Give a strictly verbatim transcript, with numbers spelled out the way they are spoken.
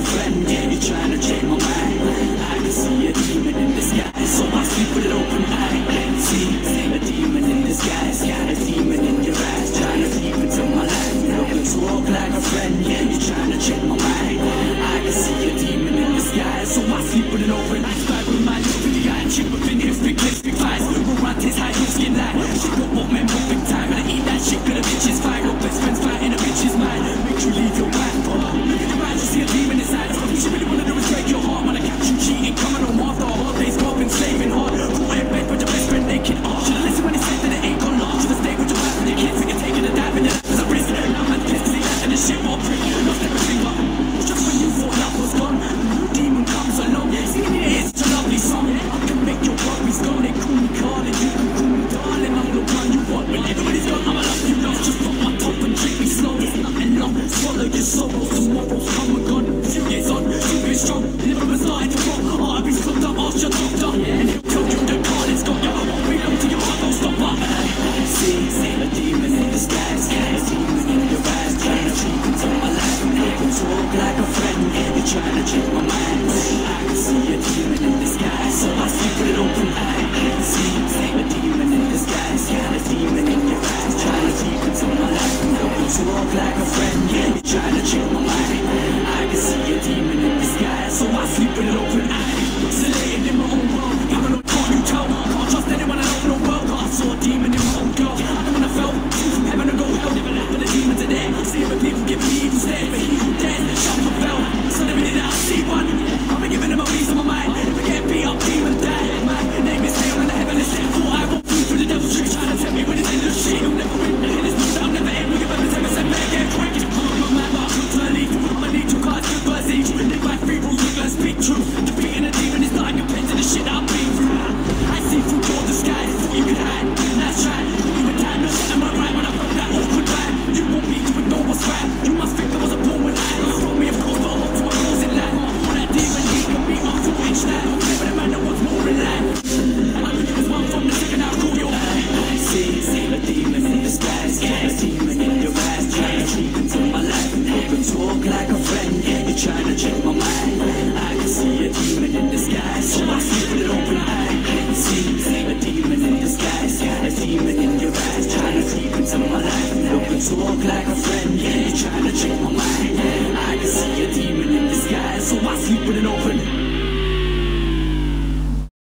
a friend. Yeah, you're trying to check my mind. I can see a demon in disguise, so I sleep with an open eye. See, a demon in disguise, got a demon in your eyes, trying to peep into my life. You're looking to walk like a friend. Yeah, you're trying to check my mind. I can see a demon in disguise, so I sleep with an open eye. Spy with my little big eye, chick with an ears, big lips, big thighs. We're on his high heel skin line. She got more men, more big time. And I eat that shit, got a bitch's fire. Your best friend's fighting a bitch's mind. Make you leave your wife. Look at your eyes, you see a demon inside. What you really wanna do is break your heart. When I catch you cheating, coming home after a hard day's work, been slaving hard. Caught in bed with your best friend naked. Oh, should've listened when he said that it ain't gone long. Should've stayed with your wife and your kids. And you're taking a dive in your life as a risk. Now man's pissed 'cause he left and the shit won't prick. Lost everything up. Just when you thought love was gone, a new demon comes along. Singing your ears to a lovely song. I can make your worries gone. They call me calling, you can call me darling. I'm the one you want. When everybody's gone, I'ma love you lost. Just put my top and drink me slow. There's nothing long. Swallow your sorrows. Tomorrow's come and gone. Few years on, you be strong. Liver was starting to rot. Arteries clogged up. Ask your doctor, and he'll tell you the card is gone. Yo, I won't belong to your heart. Don't stop up. See, see a demon in disguise. A demon in your eyes, trying to creep into my life. You can talk like a friend. You're trying to check my mind. I can see a demon in disguise, so I sleep with an open eye. See, see a demon in disguise. A demon in your eyes, trying to creep into my life. You can talk like a friend. You're trying to check my mind. I can see a demon in disguise, so I sleep with an open eye. Isolated in my own world, paranoid, can't you tell? Can't trust anyone, I don't know well. I saw a demon in my own girl. I don't wanna feel from heaven to go hell. Never left, but the demons are there. See when people give me evil stare, but he who dares shut my bell. So every day that I see one, I'll be giving him a piece of my mind. If I get beat up, demon die. My name is Neil and the heaven is set. Thought I won't fall for the devil's trick, trying to tell me when it's in the shit. He'll never win, and it's not, I'll never end. Look at my seven, seven, better get quick. I'm a man, but I can't turn leaf. I'ma need two cards, good birds each. Live by three rules, we're gonna speak truth. Defeating a demon is not compared to the shit that I've been through. I see through your disguise, thought you could hide. That's right, you were down, no shit am I right when I broke that awkward line. You want me to ignore what's right. You must think I was a poor one. You throw me, of course, but I hope to a cause in life. All that demon, he can be off to each night. Don't play with a man that wants more in life. And I knew you was one from the second I'll call your eye. See, see a demon in disguise. A demon in your eyes, trying to creep into my life. You can talk like a friend. You're trying to check my mind. I can see a demon in disguise, so I sleep with an open eye. See, see a demon in disguise. A demon in your eyes, trying to creep into my life. You can talk like a friend. You're trying to check my mind. I can see a demon in disguise, so I sleep with an open eye.